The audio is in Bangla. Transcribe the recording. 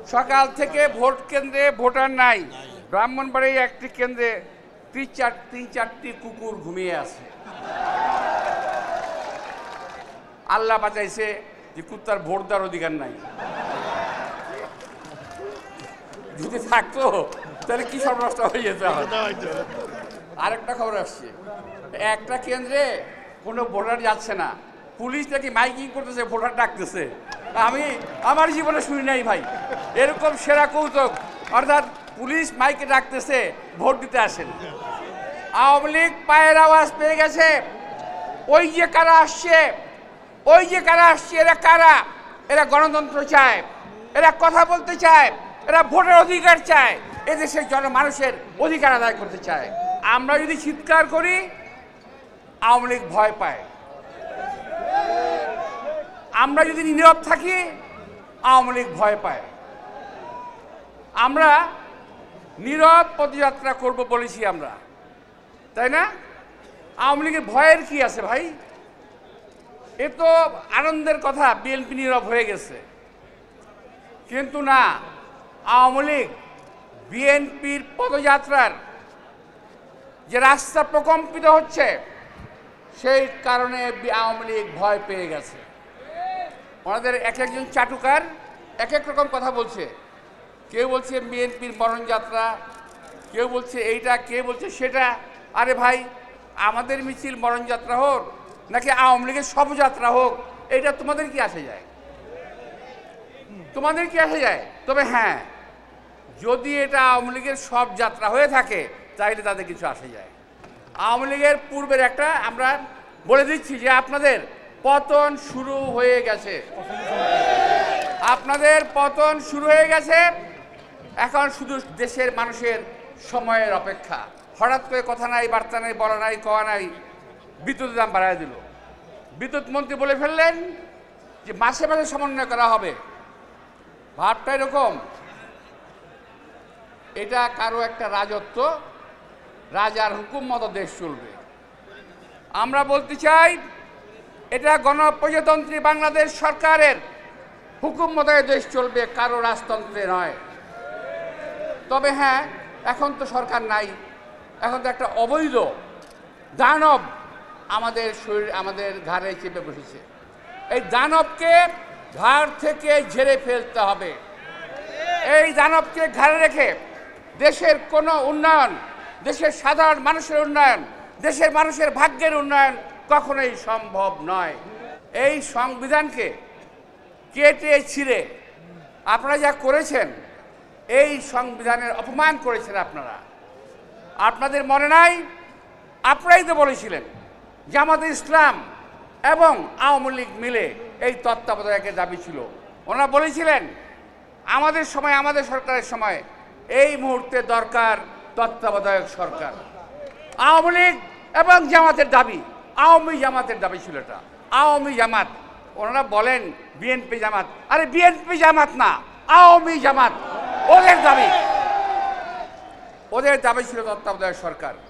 সকাল থেকে ভোট কেন্দ্রে ভোটার নাই। ব্রাহ্মণবাড়ির একটি কেন্দ্রে তিন চারটি কুকুর ঘুমিয়ে আছে। আল্লাহ বাঁচাইছে যে কুত্তার ভোট দেওয়ার অধিকার নাই। যদি থাকতো তাহলে কি সর্বনষ্ট হয়ে যেত। আরেকটা খবর আসছে, একটা কেন্দ্রে কোনো ভোটার যাচ্ছে না, পুলিশ নাকি মাইকিং করতেছে, ভোটার ডাকতেছে। আমি আমার জীবনে শুনি নাই ভাই এরকম সেরা কৌতুক। অর্থাৎ পুলিশ মাইকে ডাকতেছে, ভোট দিতে আসেন। আওয়ামী লীগ পায়ের আওয়াজ পেয়ে গেছে। ওই যে কারা আসছে, এরা কারা? এরা গণতন্ত্র চায়, এরা কথা বলতে চায়, এরা ভোটের অধিকার চায়, এদেশের জনমানুষের অধিকার আদায় করতে চায়। আমরা যদি চিৎকার করি আওয়ামী লীগ ভয় পায়, আমরা যদি নীরব থাকি আওয়ামী লীগ ভয় পায়। আমরা নীরব পদযাত্রা করব বলেছি আমরা, তাই না? আওয়ামী লীগের ভয়ের কি আছে ভাই? এ তো আনন্দের কথা, বিএনপি নীরব হয়ে গেছে। কিন্তু না, আওয়ামী লীগ বিএনপির পদযাত্রার যে রাস্তা প্রকম্পিত হচ্ছে সেই কারণে আওয়ামী লীগ ভয় পেয়ে গেছে। ওনাদের এক একজন চাটুকার এক এক রকম কথা বলছে। কেউ বলছে বিএনপির মরণযাত্রা, কেউ বলছে এইটা, কেউ বলছে সেটা। আরে ভাই, আমাদের মিছিল মরণযাত্রা হোক নাকি আওয়ামী লীগের শবযাত্রা হোক, এটা তোমাদের কি আসে যায়? তোমাদের কি আসে যায়? তবে হ্যাঁ, যদি এটা আওয়ামী লীগের সব যাত্রা হয়ে থাকে তাইলে তাদের কিছু আসে যায়। আওয়ামী লীগের পূর্বের একটা আমরা বলে দিচ্ছি যে আপনাদের পতন শুরু হয়ে গেছে, আপনাদের পতন শুরু হয়ে গেছে। এখন শুধু দেশের মানুষের সময়ের অপেক্ষা। হঠাৎ করে কথা নাই, বার্তা নাই, বলা নাই, কওয়া নাই, বিদ্যুতের দাম বাড়ায় দিল। বিদ্যুৎ মন্ত্রী বলে ফেললেন যে মাসে মাসে সমন্বয় করা হবে। ভাবটা এরকম, এটা কারো একটা রাজত্ব, রাজার হুকুম মতো দেশ চলবে। আমরা বলতে চাই এটা গণপ্রজাতন্ত্রী বাংলাদেশ সরকারের হুকুম মতো দেশ চলবে, কারো রাজতন্ত্রে নয়। তবে হ্যাঁ, এখন তো সরকার নাই, এখন তো একটা অবৈধ দানব আমাদের শরীর, আমাদের ঘাড়ে চেপে বসেছে। এই দানবকে ঘাড় থেকে ঝেড়ে ফেলতে হবে। এই দানবকে ঘাড়ে রেখে দেশের কোনো উন্নয়ন, দেশের সাধারণ মানুষের উন্নয়ন, দেশের মানুষের ভাগ্যের উন্নয়ন কখনোই সম্ভব নয়। এই সংবিধানকে কেটে ছিঁড়ে আপনারা যা করেছেন, এই সংবিধানের অপমান করেছেন আপনারা। আপনাদের মনে নাই? আপনারাই তো বলেছিলেন জামাতে ইসলাম এবং আওয়ামী লীগ মিলে এই তত্ত্বাবধায়কের দাবি ছিল। ওনারা বলেছিলেন আমাদের সময়, আমাদের সরকারের সময় এই মুহূর্তে দরকার তত্ত্বাবধায়ক সরকার। আওয়ামী লীগ এবং জামাতের দাবি, আওয়ামী জামাতের দাবি ছিল এটা, আওয়ামী জামাত। ওনারা বলেন বিএনপি জামাত, আরে বিএনপি জামাত না, আওয়ামী জামাত। ওদের দাবি ছিল তত্ত্বাবধায়ক সরকার।